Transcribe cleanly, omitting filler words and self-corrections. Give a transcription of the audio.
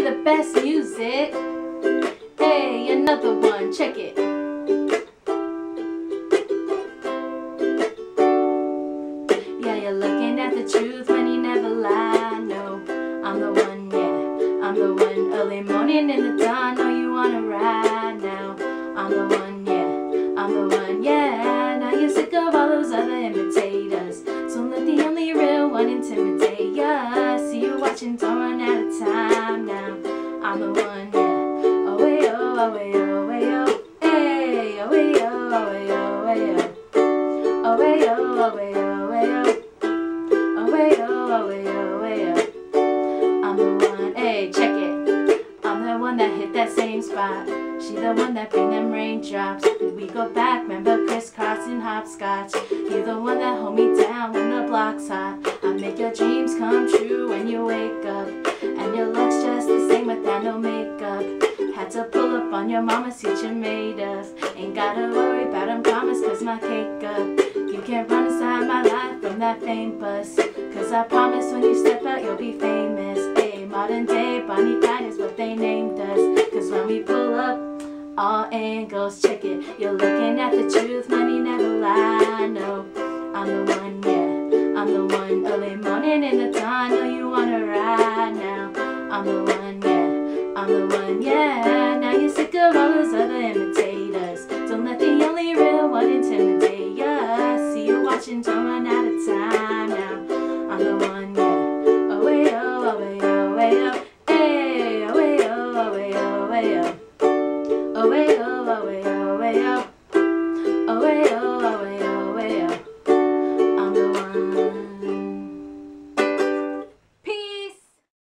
the best music. Hey, another one, check it. Yeah, you're looking at the truth when you never lie. No, I'm the one, yeah, I'm the one. Early morning in the dawn, know you wanna ride now. I'm the one, yeah, I'm the one, yeah. Now you're sick of all those other imitators, so let the only real one intimidate ya. See you watching, don't run out of time now. I'm the one, yeah. Oh, way, oh, oh, way, oh, way, oh. Hey, oh, way, oh, oh, way, oh, way, oh. Oh, way, oh, oh, way, oh, way, oh. Oh, way, oh, oh, way, oh, way, oh. I'm the one, hey, check it. I'm the one that hit that same spot. She the one that bring them raindrops. We go back, remember crisscross and hopscotch. You're the one that hold me down when the block's hot. I make your dreams come true when you wake up, and your looks just the same without no makeup. Had to pull up on your mama, see what you're made of. Ain't gotta worry about them promise, cause my cake up. You can't run inside my life from that fame bus, cause I promise when you step out you'll be famous. Hey, modern day Bonnie Clyde is what they named us, cause when we pull up, all angles, check it. You're looking at the truth, money never lie. No, I'm the one, yeah, I'm the one. Early morning in the dawn, know you